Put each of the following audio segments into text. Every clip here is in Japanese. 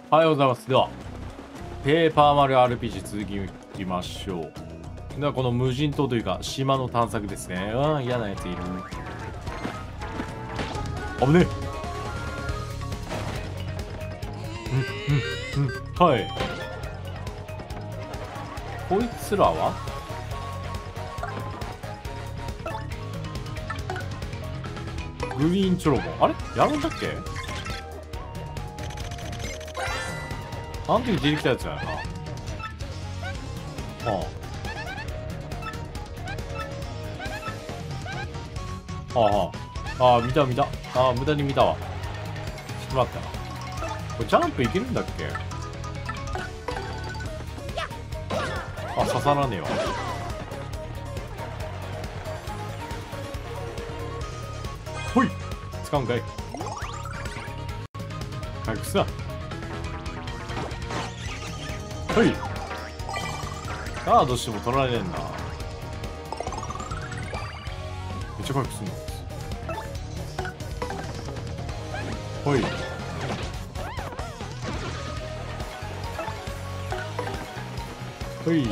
おはようございます。では、ペーパーマリオ RPG 続きいきましょう。では、この無人島というか、島の探索ですね。嫌なやついる。危ねえ。はい。こいつらはグリーンチョロボン。あれやるんだっけ？あの時出てきたやつやな。見た。無駄に見たわ。ちょっと待ったな。これジャンプいけるんだっけ？刺さらねえわ。ほい！使うんかい。回復さ。ほい！ガードしても取られねえんだ。めっちゃ回復すんの。ほい。ほい。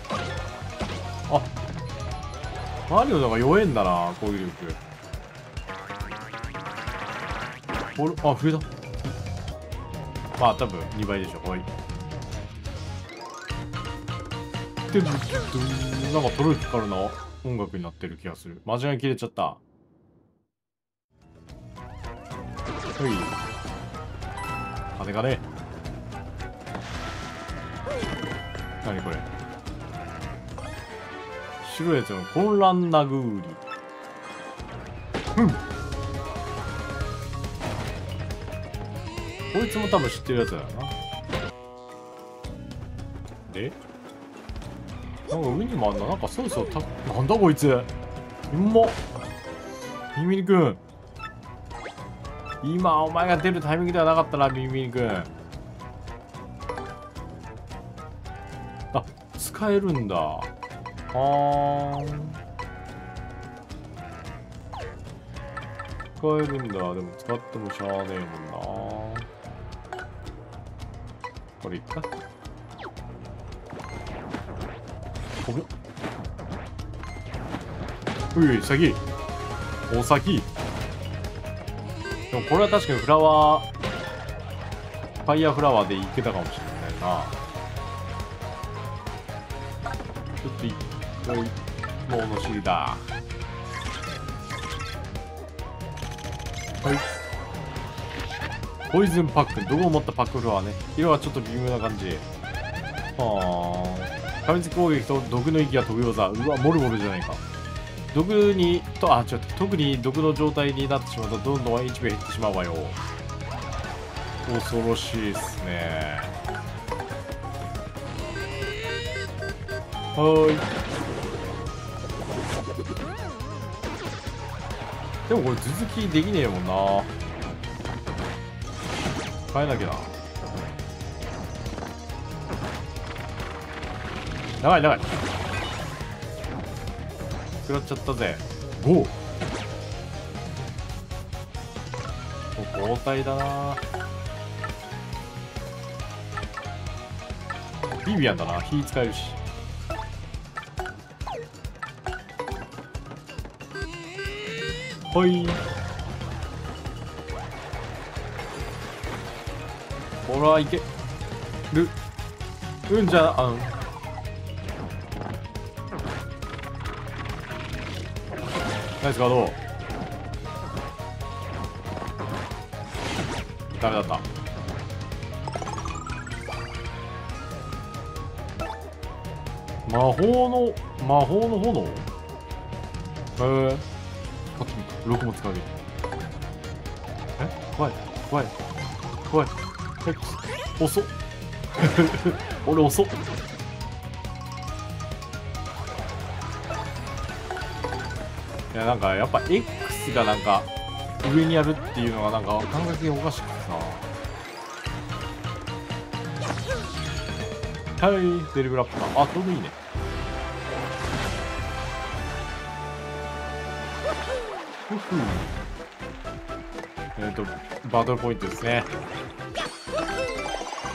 マリオだから弱えんだな、攻撃力。増えた。まあ多分2倍でしょ。ほい。なんかトロピカルな音楽になってる気がする。間違い切れちゃった。ほい。金。何これ。白いやつの混乱なぐーり。こいつも多分知ってるやつだよな。でなんか上にもあんな。なんかそうなんだこいつ。うんまっ。ミミリくん。今お前が出るタイミングではなかったな、ミミリくん。使えるんだ。使えるんだ。でも使ってもしゃあねえもんな。これいっか。先。お先。でもこれは確かにファイヤーフラワーでいけたかもしれないな。ちょっと一回、ものしりだ。はい。ポイズンパック。毒を持ったパックフラワーね。色はちょっと微妙な感じ。噛みつき攻撃と毒の息が飛ぶ技。うわ、モルモルじゃないか。特に毒の状態になってしまうとどんどん HP 減ってしまうわよ。恐ろしいっすね。でもこれ続きできねえもんな。変えなきゃな。長い食らっちゃったぜ。5。交代だな。ビビアンだな。火使えるし。ほい。ほら、いける。じゃあ、ナイスガード。ダメだった。魔法の炎。6も使うよ。怖い。遅っ。俺遅っ。いや、なんかやっぱ X がなんか上にやるっていうのがなんか感覚的におかしくてさ。はい、デリブラップか。ちょうどいいね。バトルポイントですね。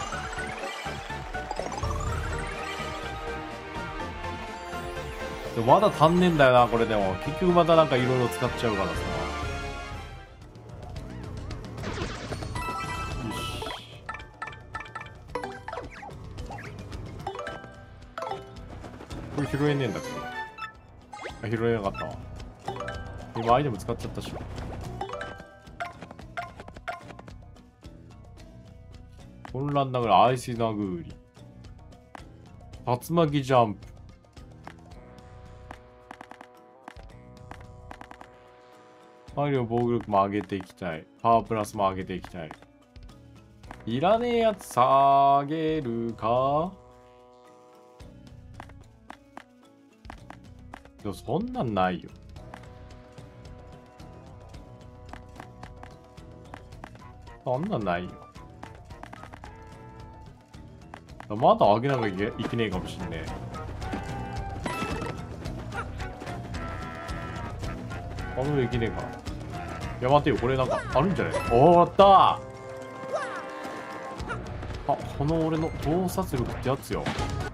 でもまだ足んねえんだよな、これでも。結局またなんかいろいろ使っちゃうからさ。よし。これ拾えねえんだっけ？あ、拾えなかったわ。今アイテム使っちゃったし。混乱ながらアイス殴り。竜巻ジャンプ。マリオ防御力も上げていきたい。パワープラスも上げていきたい。いらねえやつ下げるか？でもそんなんないよ。そんなんないよ。まだ上げなきゃいけねえかもしんねえ。あの上いけねえか。いや待てよ、これなんかあるんじゃない？おー、あったー。あ、この俺の洞察力ってやつよ。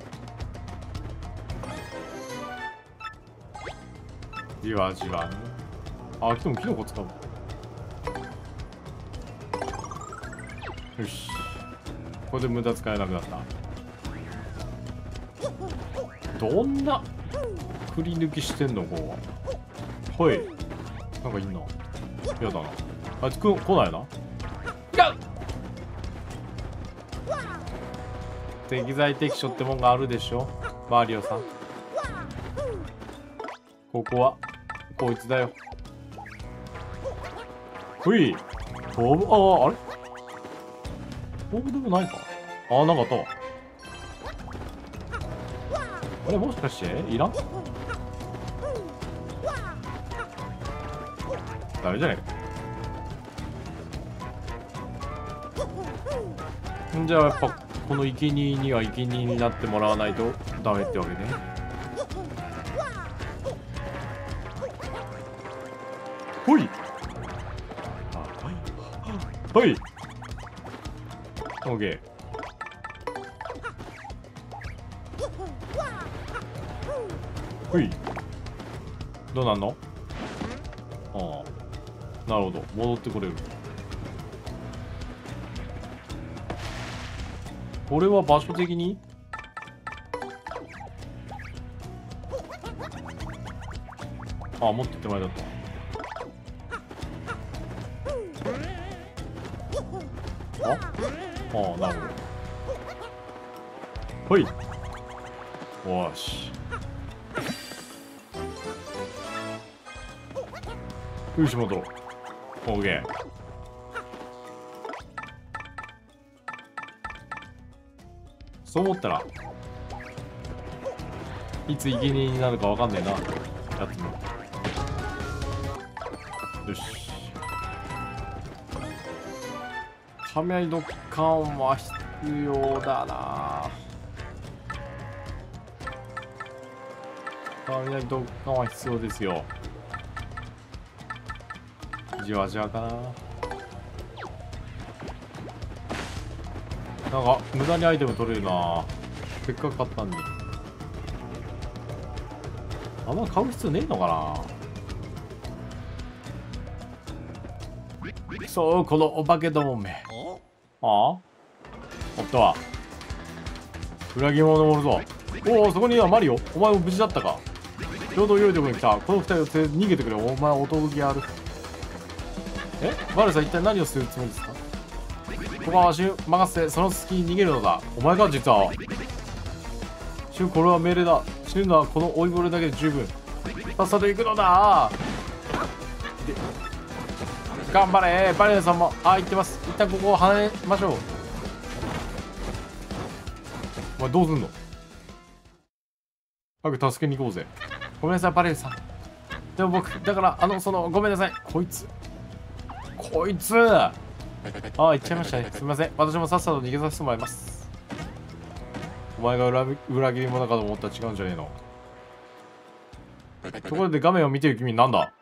じわじわね。あ、でもキノコ使う。よし。これで無駄使えなくなった。どんな振り抜きしてんのこう。ほい。なんかいんな。やだな。あいつ来ないな。違う。適材適所ってもんがあるでしょ、マリオさん。ここはこいつだよ。ほい。飛ぶ。あれ飛ぶでもないか。なんかあったわ。あれもしかしていらん？ダメじゃねえか。んじゃあやっぱこの生贄には生贄になってもらわないとダメってわけね。ほい。ほい。オッケー。ほい。どうなんの？ああ、なるほど、戻ってこれる。これは場所的にもっと手前だった。なるほど。ほい。よし。よし、戻ろう。オーケー。そう思ったら、いつ生贄になるかわかんねえな。やってみよう。よし。雷ドッカンは必要だな。雷ドッカンは必要ですよ。じわじわかな。なんか無駄にアイテム取れるな。せっかく買ったんで。あんま買う必要ねえのかな。そう、このお化けどもめ。おったわ。裏切り者おるぞ。おお、そこにはマリオ。お前も無事だったか。ちょうど良いところに来た。この二人を連れて逃げてくれ。お前おとぶきある。マリオさん一体何をするつもりですか？ここはわしに任せてその隙に逃げるのだ。お前か実は。シュン、これは命令だ。死ぬのはこの老いぼれだけで十分。さっさと行くのだ。頑張れバレナさんも。行ってます。一旦ここを離れましょう。お前どうすんの？早く助けに行こうぜ。ごめんなさいバレナさん。でも僕だからごめんなさい。こいつ行っちゃいましたね。すみません。私もさっさと逃げさせてもらいます。お前が裏切り者かと思ったら違うんじゃねえの。ところで画面を見てる君なんだ？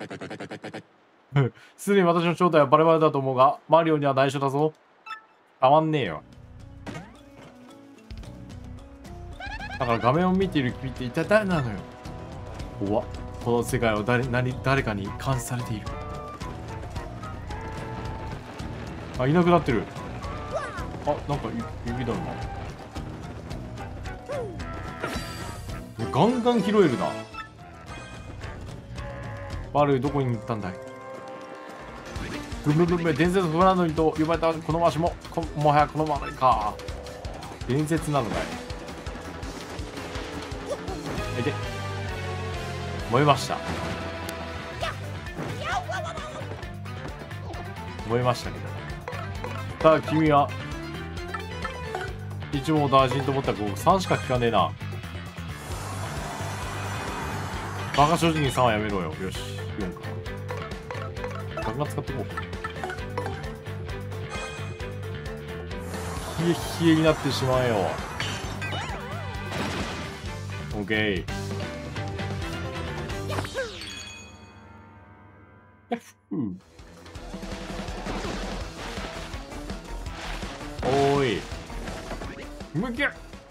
すでに私の正体はバレバレだと思うが、マリオには内緒だぞ。たまんねえよ。だから画面を見ている君って一体誰なのよ。 怖っ。この世界は誰かに監視されている。あ、いなくなってる。あ、なんか指だるな。ガンガン拾えるな。バルどこに行ったんだい。ブンブンブンブン、伝説のフラノリと呼ばれたこの場所ももはやこのままか。伝説なのかい。で燃えました。燃えましたけど、ただ君は一網打尽と思ったらここ3しか聞かねえな。バカ正直に3はやめろよ。よし、4か。ガンガン使っていこう。冷え冷えになってしまえよ。オッケー。ヤッフー。おーい。むけ。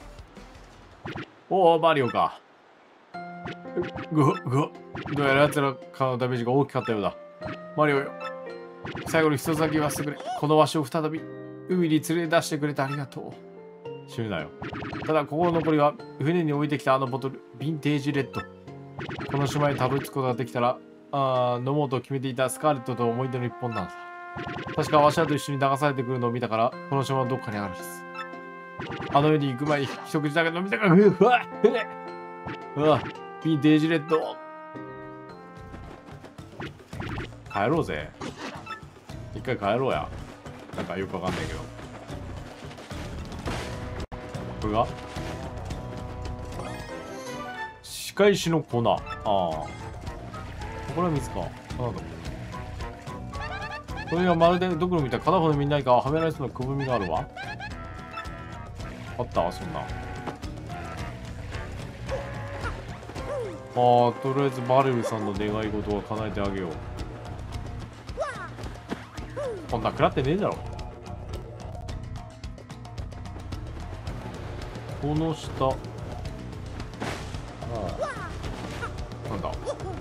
おお、マリオか。どうやら奴らからのダメージが大きかったようだ。マリオよ、最後に一つだけ言わせてくれ。このわしを再び海に連れ出してくれてありがとう。死ぬなよ。ただ心残りは船に置いてきたあのボトル、ヴィンテージレッド。この島にたどり着くことができたら飲もうと決めていたスカーレットと思い出の一本なんだ。確かわしらと一緒に流されてくるのを見たから、この島のどっかにあるんです。あの世に行く前に一口だけ飲みたから。うわっ、うわ、ヴィンテージレッド。帰ろうぜ。一回帰ろうや。なんかよくわかんないけど。これが仕返しの粉。ああ。これは水か。なんだ。これがまるでドクロみたい。片方のみんながはめられそうなくぼみがあるわ。あったわ、そんな。とりあえずバレルさんの願い事は叶えてあげよう。こんな食らってねえだろ。この下。なんだ。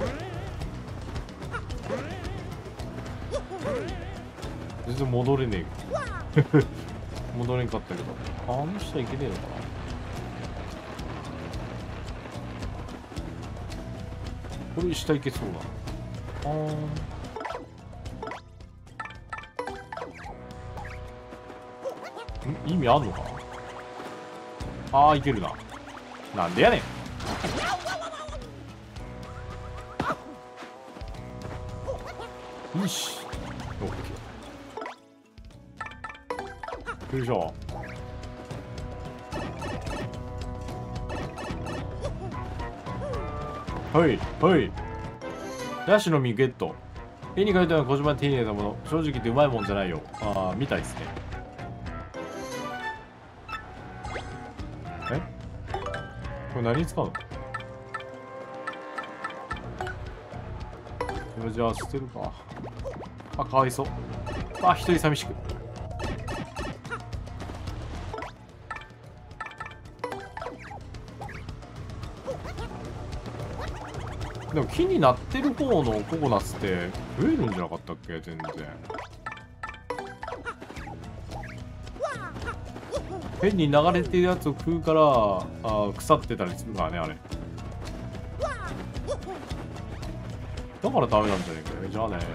全然戻れねえよ。戻れんかったけど。あの下行けねえのかな。これ下行けそうだ。意味あんのかな。いけるな。なんでやねん。よし。オッケー。よいしょ。はいはい。ヤシの実ゲット。絵に描いたような小島で手に入れたもの。正直言ってうまいもんじゃないよ。みたいですね。これ何に使うの。じゃあ捨てるか。かわいそう。一人寂しく。でも木になってる方のココナッツって増えるんじゃなかったっけ。全然変に流れてるやつを食うから腐ってたりするからね、あれ。だからダメなんじゃねえかよ。じゃあね。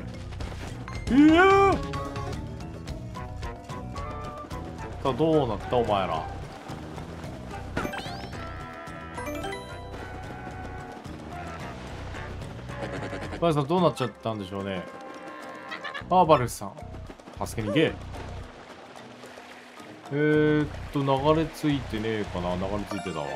さあどうなったお前ら。バルさんどうなっちゃったんでしょうね。バルさん助けに行け。流れ着いてねえかな。流れ着いてたわ。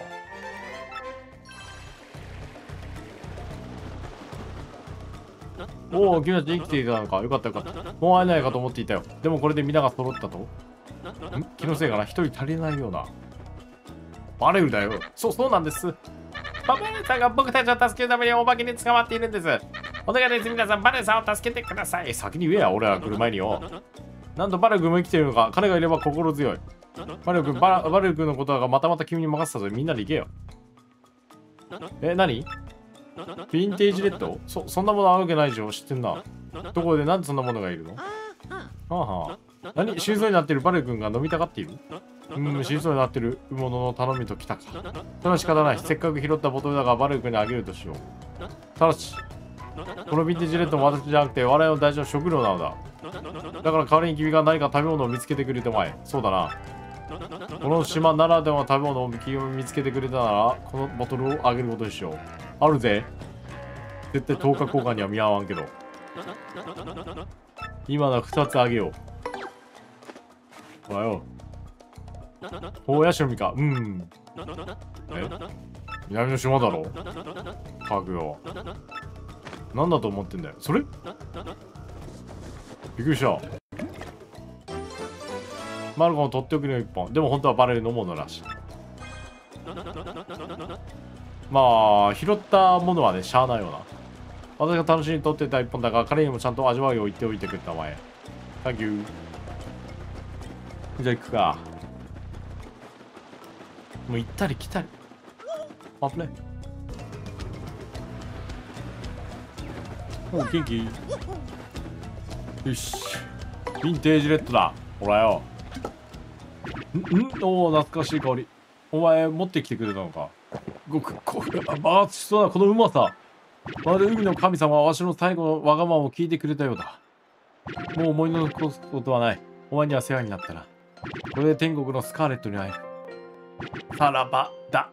おお、君たち生きていたのか。よかったよかった。もう会えないかと思っていたよ。でもこれで皆が揃ったと。気のせいかな。一人足りないような。バレルだよ。そうなんです。バレルさんが僕たちを助けるためにお化けに捕まっているんです。お願いです。皆さん、バレルさんを助けてください。先に言えや、俺らが来る前によ。なんとバレル君も生きているのか。彼がいれば心強い。バレル君のことがまた君に任せたぞ。みんなで行けよ。何ヴィンテージレッド？そんなものあるわけないでしょ。知ってんな。どこでなんでそんなものがいるの？はあはあ。何？死にそうになってるバレ君が飲みたがっている？死にそうになってるものの頼みときたか。それは仕方ない。せっかく拾ったボトルだがバレ君にあげるとしよう。ただし、このヴィンテージレッドも私じゃなくて我々の大事な食料なのだ。だから代わりに君が何か食べ物を見つけてくれてまえ。そうだな。この島ならではの食べ物を見つけてくれたなら、このボトルをあげることにしよう。あるぜ。絶対10日交換には見合わんけど。今の2つあげよう。ほらよ。おヤシの実か。え？南の島だろ？かぐよ。なんだと思ってんだよ。それ？びっくりした。マルコのとっておきの一本。でも本当はバレルのものらしい。まあ、拾ったものはね、しゃあないよな。私が楽しみにとってた一本だが、彼にもちゃんと味わいを言っておいてくれたまえ。サンキュー。じゃあ行くか。もう行ったり来たり。危ない。もう元気？よし。ヴィンテージレッドだ。ほらよ。おお、懐かしい香り。お前、持ってきてくれたのか。爆発しそうなこのうまさ。まるで海の神様はわしの最後のわがままを聞いてくれたようだ。もう思い残すことはない。お前には世話になったな。これで天国のスカーレットに会える。さらばだ。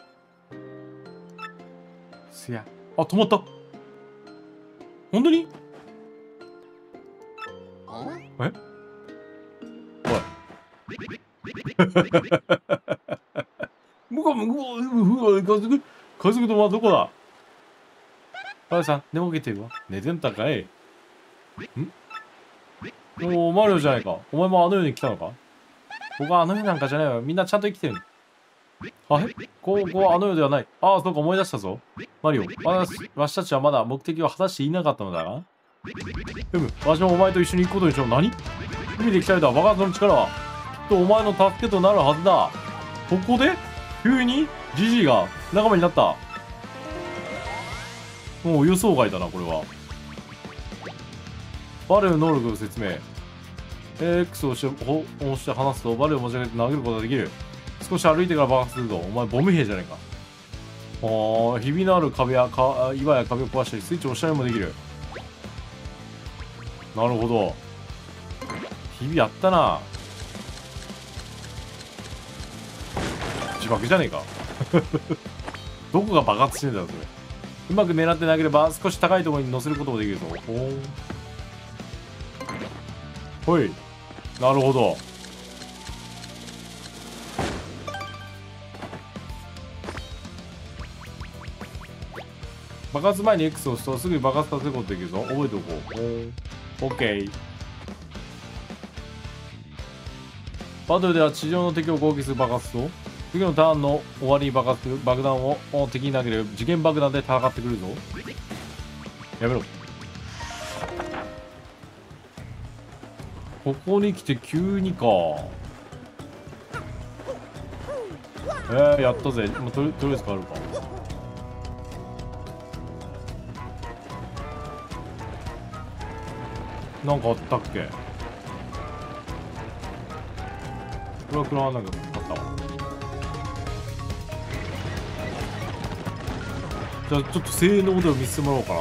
すや。あ、止まった。本当に？え？おい。家族とはどこだ？マリオさん、寝ぼけてるわ。寝てんたかい？おマリオじゃないか。お前もあの世に来たのか？僕はあの世なんかじゃないわ。みんなちゃんと生きてる。あれ？ここはあの世ではない。ああ、そうか、思い出したぞ。マリオ、わしたちはまだ目的を果たしていなかったのだが。わしもお前と一緒に行くことにしよう。何？海で鍛えた爆発の力は、きっとお前の助けとなるはずだ。ここで急にジジイが仲間になった。もう予想外だな、これは。バレルの能力の説明。X を押して離すとバレルを持ち上げて投げることができる。少し歩いてから爆発するぞ。お前ボム兵じゃねえか。ひびのある壁や岩や壁を壊したりスイッチを押したりもできる。なるほど。ひびやったな。自爆じゃねえか。どこが爆発してんだよそれ。うまく狙って投げれば少し高いところに乗せることもできるぞ。ほい。なるほど。爆発前に X を押すとすぐに爆発させることできるぞ。覚えておこう。OK。バトルでは地上の敵を攻撃する爆発と、次のターンの終わりに爆発する爆弾を敵に投げる次元爆弾で戦ってくるぞ。やめろ。ここに来て急にか。やったぜ。もうとりあえず変わるか。なんかあったっけ？これは食らわなきゃあったわ。じゃあちょっと性能で見せてもらおうかな。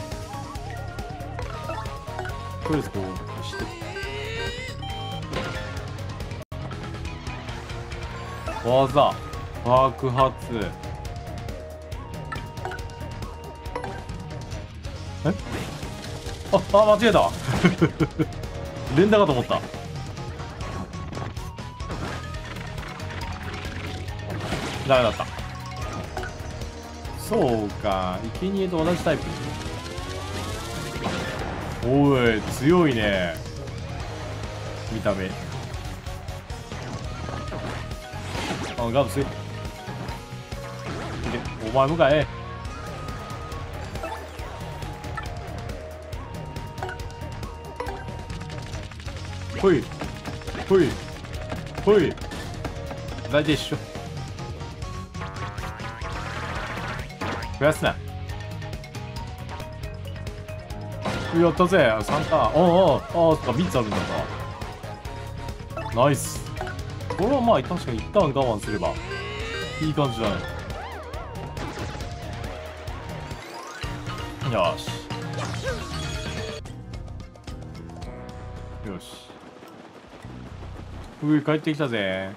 とりあえずこうして技爆発。間違えた。連打かと思った。ダメだった。そうか、生贄と同じタイプ。おい、強いね。見た目。ガブス。で、お前向かえ。ほいほいほい。大体一緒。増やすな。 やったぜ、参加。そっか、3つあるんだか。ナイス。これはまあ、確かに一旦我慢すれば、いい感じだね。よし。よし。帰ってきたぜ。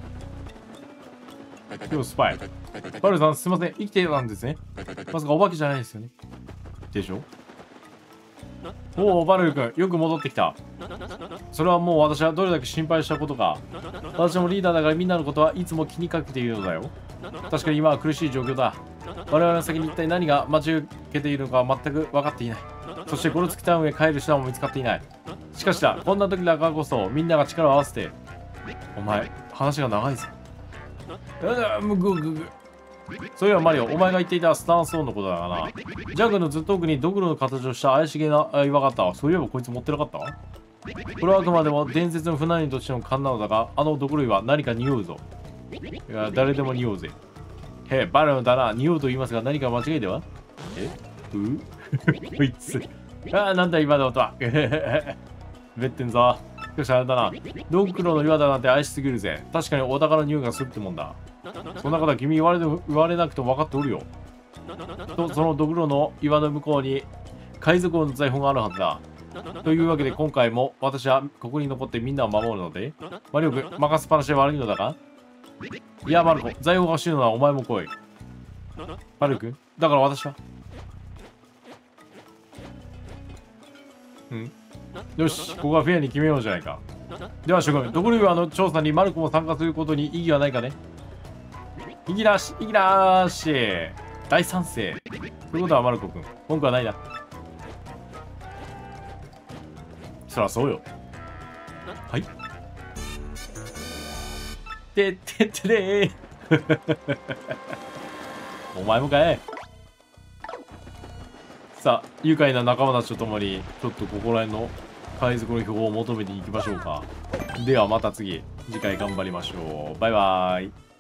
今日スパイ。バルさん、すいません。生きてたんですね。まさかお化けじゃないですよね。でしょ？おお、バル君、よく戻ってきた。それはもう私はどれだけ心配したことか。私もリーダーだからみんなのことはいつも気にかけているのだよ。確かに今は苦しい状況だ。我々の先に一体何が待ち受けているのか全く分かっていない。そしてゴルツキタウンへ帰る手段も見つかっていない。しかしだ、こんな時だからこそみんなが力を合わせて。お前、話が長いぞ。そういえばマリオ、お前が言っていたスタンスオンのことだがな。ジャングルのずっと奥にドクロの形をした怪しげな岩があったわ。そういえばこいつ持ってなかったわ。これはあくまでも伝説の船人としての勘なのだが、あのドクロ岩は何か匂うぞ。いや、誰でも匂うぜ。へえ、バルだな。匂うと言いますが何か間違いでは？こいつ。なんだ今の音は。べってんぞ。しかしあれだな。ドクロの岩だなんて怪しすぎるぜ。確かにお宝の匂いがするってもんだ。そんなことは君言われなくても分かっておるよ。と、そのドクロの岩の向こうに海賊王の財宝があるはずだ。というわけで今回も私はここに残ってみんなを守るので、マリオ君、任せっぱなしで悪いのだが？いや、マルコ、財宝が欲しいのはお前も来い。マリオ君、だから私は？よし、ここはフェアに決めようじゃないか。では諸君、ドクロ岩の調査にマルコも参加することに意義はないかね？いきらし、大賛成。ということはマルコ君、文句はないな。そらそうよ。はい。てってってれー。お前もかい。さあ、愉快な仲間たちと共に、ちょっとここら辺の海賊の標本を求めていきましょうか。ではまた次回頑張りましょう。バイバーイ。